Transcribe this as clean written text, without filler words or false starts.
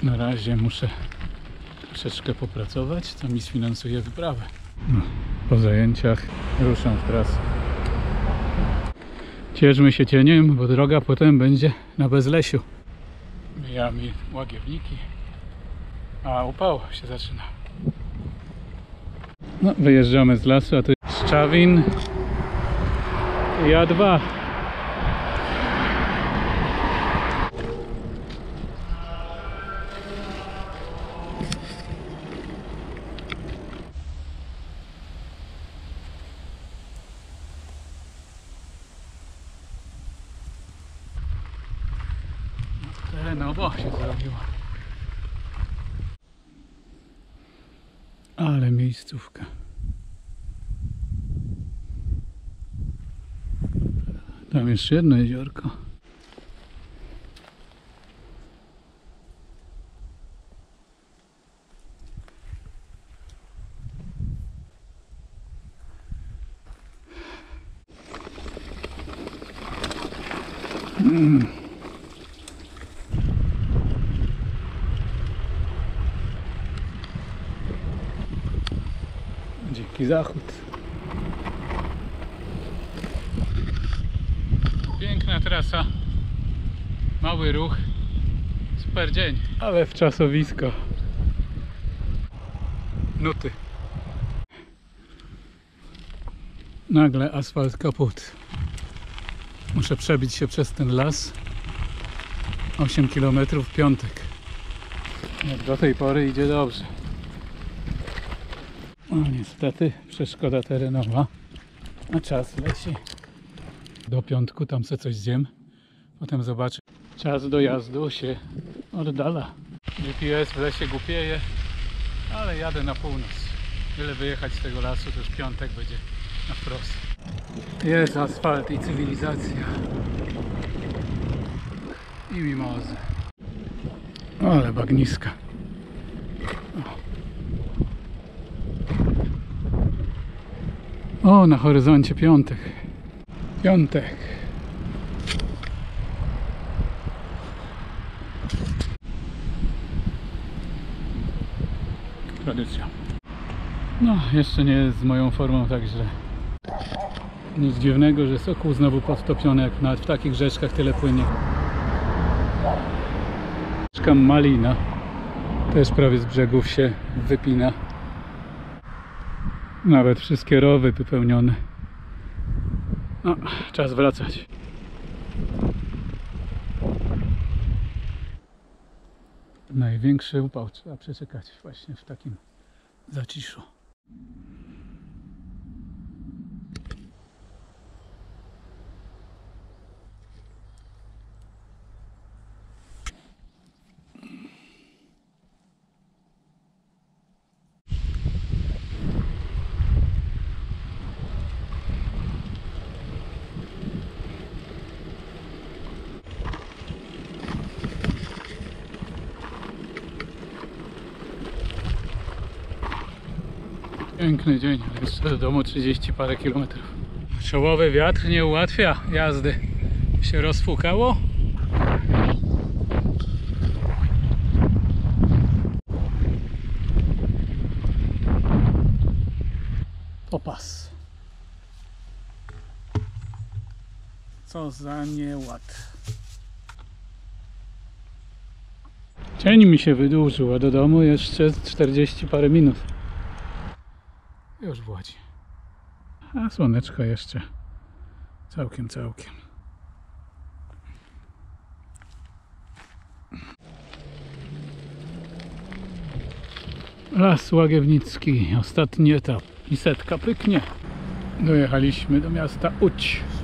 Na razie muszę troszeczkę popracować, co mi sfinansuje wyprawę. No, po zajęciach ruszam w trasę. Cieszmy się cieniem, bo droga potem będzie na Bezlesiu. Mijamy Łagiewniki, a upał się zaczyna. No, wyjeżdżamy z lasu, a tu jest Szczawin i A2. Terenowo się zrobiło. Ale miejscówka. Tam jeszcze jedno jeziorko. Dziki zachód. Piękna trasa, mały ruch, super dzień, ale w czasowisko. Nuty. Nagle asfalt kaput. Muszę przebić się przez ten las. 8 km piątek. Jak do tej pory idzie dobrze. No niestety przeszkoda terenowa, a czas leci. Do piątku tam se coś zjem, potem zobaczę. Czas dojazdu się oddala. GPS w lesie głupieje, ale jadę na północ. Byle wyjechać z tego lasu, to już piątek będzie na wprost. Jest asfalt i cywilizacja. I mimozy. Ale bagniska. O, na horyzoncie piątek. Piątek. Tradycja. No, jeszcze nie jest z moją formą tak źle. Nic dziwnego, że Sokół znowu podtopiony, jak nawet w takich rzeczkach tyle płynie. Rzeczka Malina też prawie z brzegów się wypina. Nawet wszystkie rowy wypełnione. No, czas wracać. Największy upał trzeba przeczekać właśnie w takim zaciszu. Piękny dzień, ale jeszcze do domu 30 parę kilometrów. Czołowy wiatr nie ułatwia jazdy. Się rozfukało. Opas. Co za nieład. Cień mi się wydłużył, a do domu jeszcze 40 parę minut. Już w Łodzi. A słoneczko jeszcze całkiem. Las Łagiewnicki, ostatni etap i setka pyknie. Dojechaliśmy do miasta Łódź.